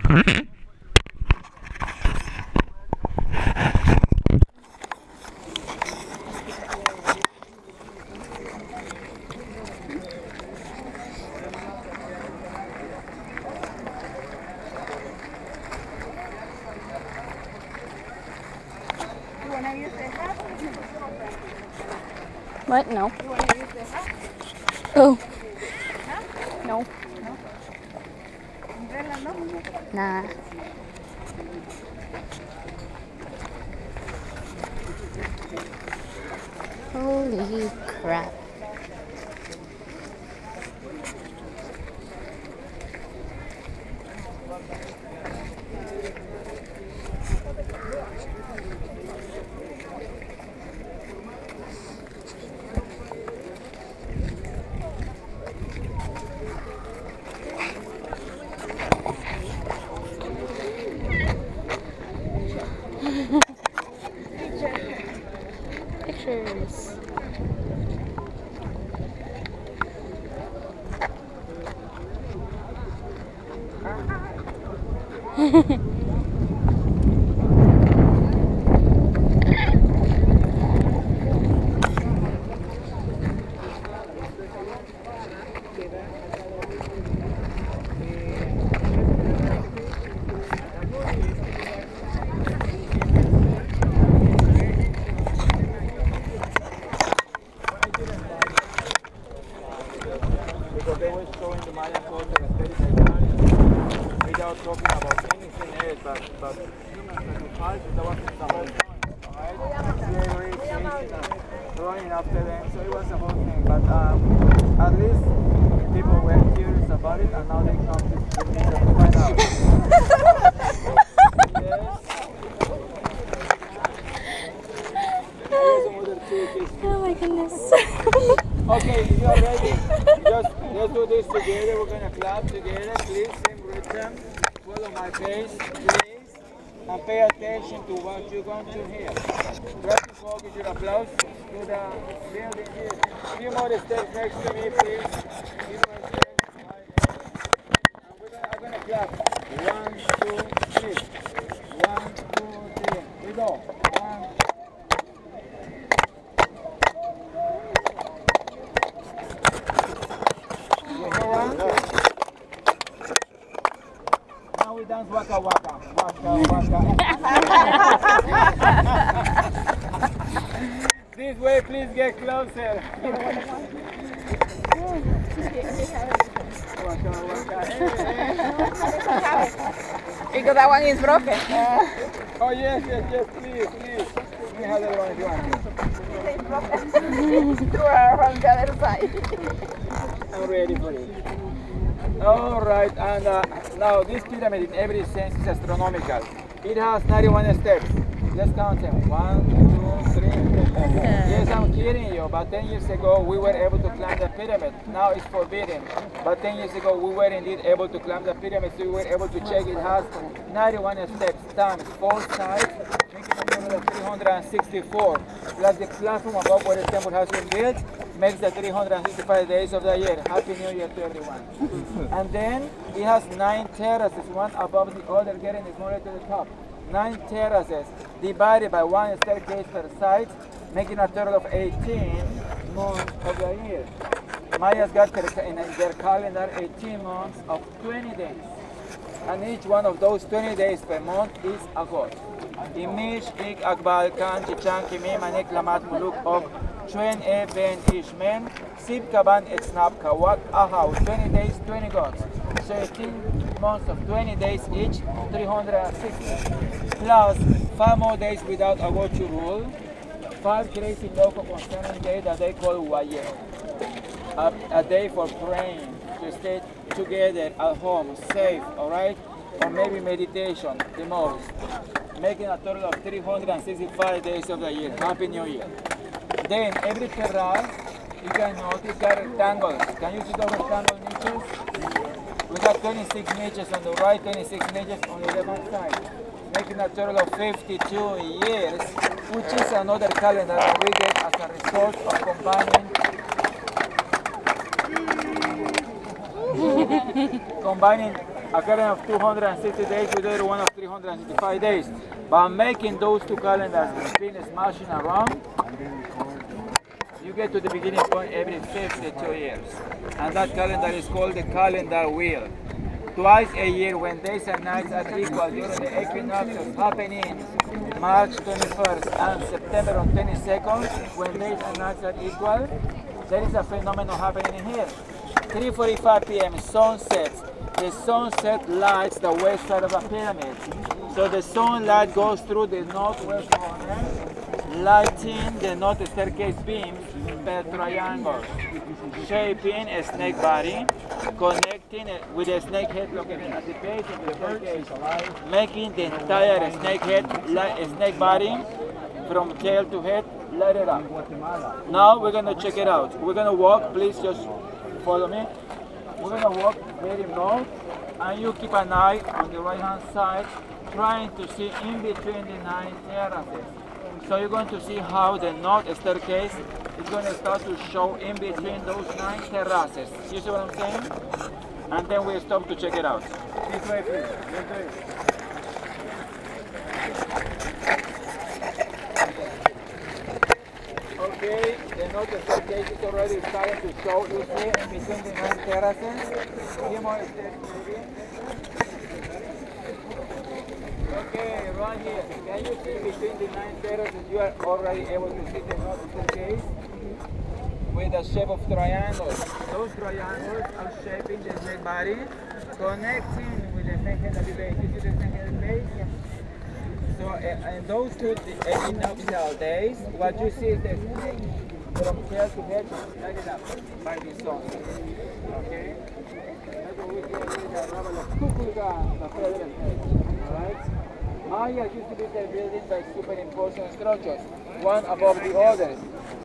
What? No. You want to use the hat? Oh. Huh? No. No. Umbrella, no? Nah. Holy crap. Pictures. Because they were showing the Mayan culture as very dynamic without talking about anything else, but human sacrifices, that wasn't the whole point, alright? Slavery, chasing, running after them, so it was a whole thing, but at least people were curious about it, and now they come to find out. Yes. Here's another case. Oh my goodness. Okay, if you are ready, let's do this together. We're going to clap together. Please sing rhythm. Follow my pace, please. And pay attention to what you're going to hear. Try to focus your applause to the building here. A few more steps next to me, please. Few more steps. And I'm going to clap. 1, 2, 3. 1, 2, 3. We go. 1, now we dance waka waka, waka waka. This way, please get closer. Waka waka. Because that one is broken. Oh yes, please. We have the one if you want. Throw her from the other side. I'm ready for it. All right, and now this pyramid in every sense is astronomical. It has 91 steps. Let's count them. 1, 2, 3. Yes, I'm kidding you, but 10 years ago we were able to climb the pyramid. Now it's forbidden. But 10 years ago we were indeed able to climb the pyramid, so we were able to check it has 91 steps times 4 sides, making a total of 364. Plus the platform above where the temple has been built makes the 365 days of the year. Happy New Year to everyone. And then it has 9 terraces, one above the other, getting smaller to the top. 9 terraces divided by 1 staircase per side, making a total of 18 months of the year. Mayas got in their calendar 18 months of 20 days. And each one of those 20 days per month is a god. Imish, Ik, Akbal, Kan, Chichan, Kimim, Anik, Lamat, Muluk, Og, Chuen, E, Ben, Ishmen, Sib, Kaban, Etsnab, Kawak, Ahau. 20 days, 20 gods. So 18 months of 20 days each, 360. Plus 5 more days without a god to rule. 5 crazy local concerning days that they call Waye. A day for praying, to stay together at home, safe, alright? Or maybe meditation, the most. Making a total of 365 days of the year. Happy New Year. Then every terrace, you can notice got rectangles. Can you see those rectangle niches? We got 26 niches on the right, 26 niches on the left side. Making a total of 52 years, which is another calendar that we get as a result of combining a calendar of 260 days with the other one of 365 days. By making those two calendars and being smashing around, you get to the beginning point every 52 years. And that calendar is called the calendar wheel. Twice a year when days and nights are equal during the equinoxes happening March 21st and September on 22nd, when days and nights are equal, there is a phenomenon happening here. 3:45 p.m. sunsets. The sunset lights the west side of the pyramid. So the sunlight goes through the northwest corner, lighting the north staircase beams per triangles, shaping a snake body, connecting it with a snake head located at the base of the staircase, making the entire snake body from tail to head light it up. Now we're gonna check it out. We're gonna walk, please just follow me. We're gonna walk very north, and you keep an eye on the right hand side, trying to see in between the 9 terraces. So you're going to see how the north staircase is going to start to show in between those 9 terraces. You see what I'm saying? And then we stop to check it out. This way, please. Let's do it. Okay, the north staircase is already starting to show. You see in between the 9 terraces. Few more steps, maybe. Okay, right here. Can you see between the 9 terraces? You are already able to see the north staircase with the shape of triangles. Those triangles are shaping the snake body, connecting with the snake head at the base. You see the snake head at the base? So, in those two equinoctial days, what you see is the snake from tail to head lighted up by the sun. Okay? That's what we see with the level of Kukulkan, the feather head. Alright? Maya used to be built by superimposing structures, one above the others.